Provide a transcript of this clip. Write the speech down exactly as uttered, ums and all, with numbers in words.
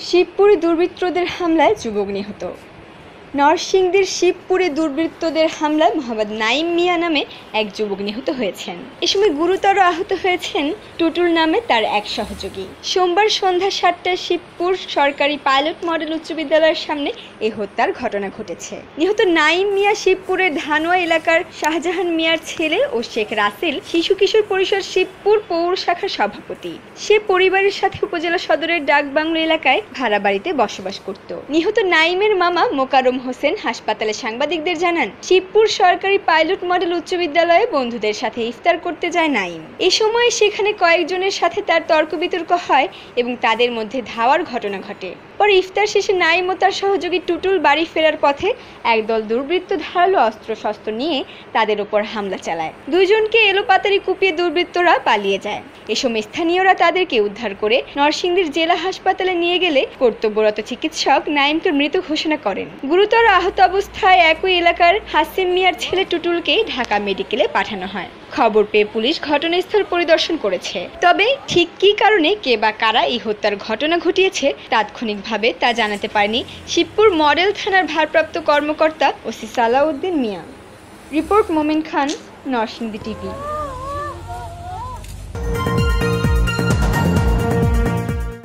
শিবপুরে দুর্বৃত্তদের হামলায় যুবক নিহত। নরসিংদীর শিবপুরে দুর্বৃত্তদের হামলায় মোহাম্মদ নাইম মিয়া নামে এক যুবক নিহত হয়েছেন। এ সময় গুরুতর আহত হয়েছেন টুটুল নামে তার এক সহযোগী। সোমবার সন্ধ্যা সাতটায় শিবপুর সরকারি পাইলট মডেল উচ্চ বিদ্যালয়ের সামনে এই হত্যার ঘটনা ঘটেছে। নিহত নাইম মিয়া শিবপুরের ধানোয়া এলাকার শাহজাহান মিয়ার ছেলে ও শেখ রাসেল শিশু কিশোর পরিষদ শিবপুর পৌর শাখার সভাপতি। সে পরিবারের সাথে উপজেলা সদরের ডাকবাংলো এলাকায় ভাড়া বাড়িতে বসবাস করত। নিহত নাইমের মামা মোকারম হোসেন হাসপাতালে সাংবাদিকদের জানান, শিবপুর সরকারি পাইলট মডেল উচ্চ বিদ্যালয়ে বন্ধুদের সাথে ইফতার করতে যায় নাইম। এ সময় সেখানে কয়েকজনের সাথে তার তর্ক বিতর্ক হয় এবং তাদের মধ্যে ধাওয়ার ঘটনা ঘটে। পরে ইফতার শেষে নাইম ও তার সহযোগী টুটুল বাড়ি ফেরার পথে একদল দুর্বৃত্ত ধারালো অস্ত্রশস্ত্র নিয়ে তাদের উপর হামলা চালায়। দুইজনকে এলোপাতাড়ি কুপিয়ে দুর্বৃত্তরা পালিয়ে যায়। এ সময় স্থানীয়রা তাদেরকে উদ্ধার করে নরসিংদীর জেলা হাসপাতালে নিয়ে গেলে কর্তব্যরত চিকিৎসক নাইমকে মৃত ঘোষণা করেন। গুরুতর আহত অবস্থায় একই এলাকার হাসিম মিয়ার ছেলে টুটুলকে ঢাকা মেডিকেলে পাঠানো হয়। খবর পেয়ে পুলিশ ঘটনাস্থল পরিদর্শন করেছে। তবে ঠিক কী কারণে কে বা কারা এই হত্যার ঘটনা ঘটিয়েছে তাৎক্ষণিকভাবে তা জানাতে পারেনি শিবপুর মডেল থানার ভারপ্রাপ্ত কর্মকর্তা ওসি সালাউদ্দিন মিয়া। রিপোর্ট মোমিন খান, নরসিংদী টিভি।